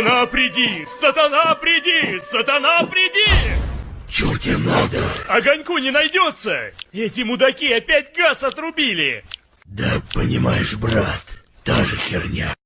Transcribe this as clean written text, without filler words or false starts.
Сатана, приди! Сатана, приди! Сатана, приди! Чё тебе надо? Огоньку не найдется! Эти мудаки опять газ отрубили! Да понимаешь, брат, та же херня.